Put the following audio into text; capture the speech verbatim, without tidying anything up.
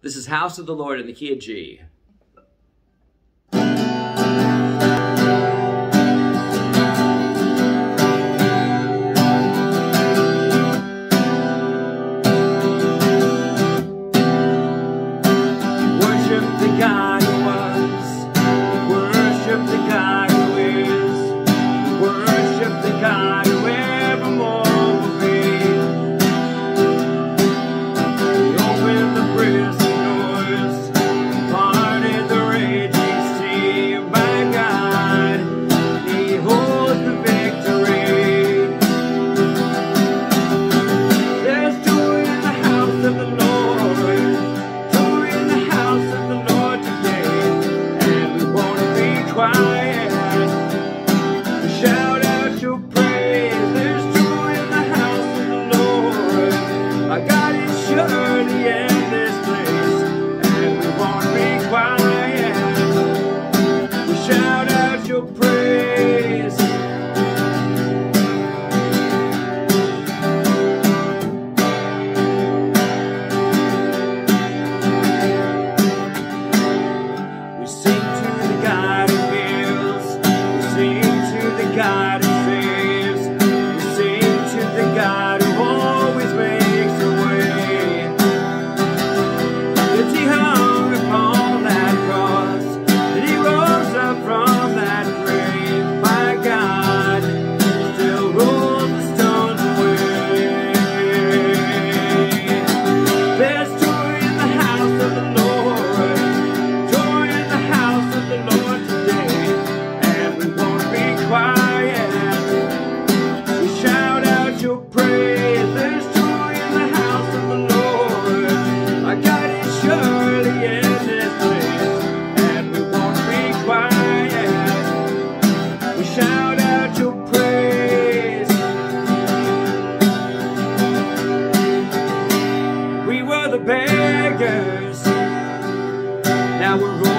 This is House of the Lord in the key of G. Worship the God who was, worship the God who is, worship the God who evermore will be. He opened the prison doors, parted the raging sea. My God, He holds the victory. There's joy in the house of the Lord, joy in the house of the Lord today, and we won't be quiet. We shout out your praise. There's joy in the house of the Lord. Our God is surely in this place, and we won't be quiet. We shout out your praise. We sing to the God who heals. We sing to the God who saves. We sing to the God who always makes a way. That He hung upon that cross, that He rose up from that grave. My God still rolls the stones away. There's joy in the house of the Lord, joy in the house of the Lord today, and we won't be quiet. We shout out your praise. There's joy in the house of the Lord. Our God is surely in this place, and we won't be quiet. We shout out your praise. We were the beggars, now we're